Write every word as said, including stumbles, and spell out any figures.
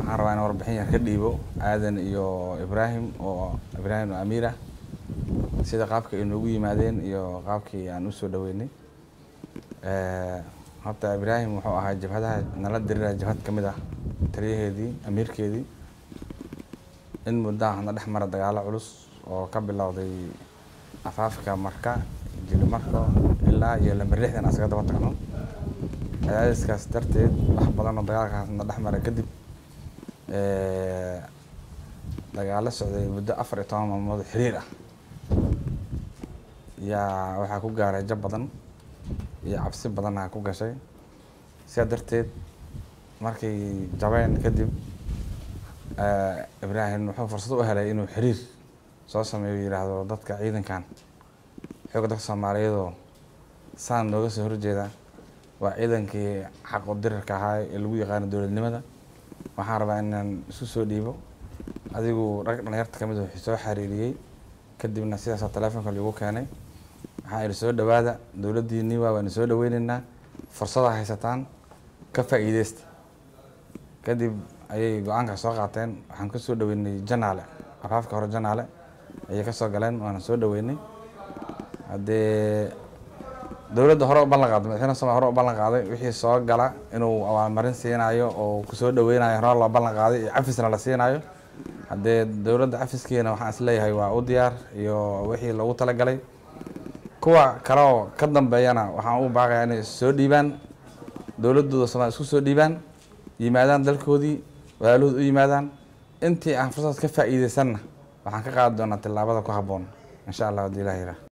waxaan rabaa in warbixin yar ka dhiibo aadan iyo Ibrahim oo Ibrahim Amira sida qaabka ay noogu yimaadeen iyo qaabkii aan u soo dhaweynay ee horta Ibrahim wuxuu ahaa jabhadaha nala diray jabhad kamid ah taliyaheedii amirkeedii in muddo ah dhex mara dagaalo culus oo ka bilowday afaafka marka jilib marka ilaa iyo lambar lixdan asaga daba tagno ayaaskaas darteed wax badan oo dagaalkaas dhex mara kadib ee dagaalo socday muddo afar iyo toban maalmood xiriir ah yaa waxa ku gaaray jab badan iyo cabsi badan ku gashay sidaa darteed markii jabeen kadib ee Ibrahim wuxuu fursad u helay inuu xiriir soo sameeyo yiraahdo dadka ciidankan xoogga dadka Soomaaliyeed oo saan nooga soo horjeeda waa ciidankii xaq u dirka ahaa ee lagu yaqaan dowladnimada waxaan rabaa inaan isu soo dhiibo adigu rag dhalinyarta kamid ah soo xariiriyay kadibna sidaas telefoonka lagu keenay waxaa ay soo dhawaada dowladdiina waa waan soo dhaweynaynaa fursada haysataan ka faa'iideysta kadib ayay go'aanka soo qaateen waxaan ka soo dhaweynay janaale afaafka hore janaale ayay ka soo galeen waan soo dhaweynay hadee dowladda hore u ballan qaaday madaxweynaha Soomaaliya hore u ballan qaaday wixii soo gala inuu abaalmarin siinayo oo ku soo dhaweynayo hore loo ballan qaaday iyo cafisna la siinayo hadee dowladda cafiskeena waxaan is leeyahay waa u diyaar iyo wixii loogu talagalay kuwa kale oo ka dambeeyana waxaan u baaqayaa inay soo dhiibaan dowladooda Soomaaliya isku soo dhiibaan yimaadaan dalkoodii walaalahooda u yimaadaan intii aan fursad ka faa'iideysanna waxaan ka qaadi doonaa tilaabada ku habboon insha Allah hadii Ilaahay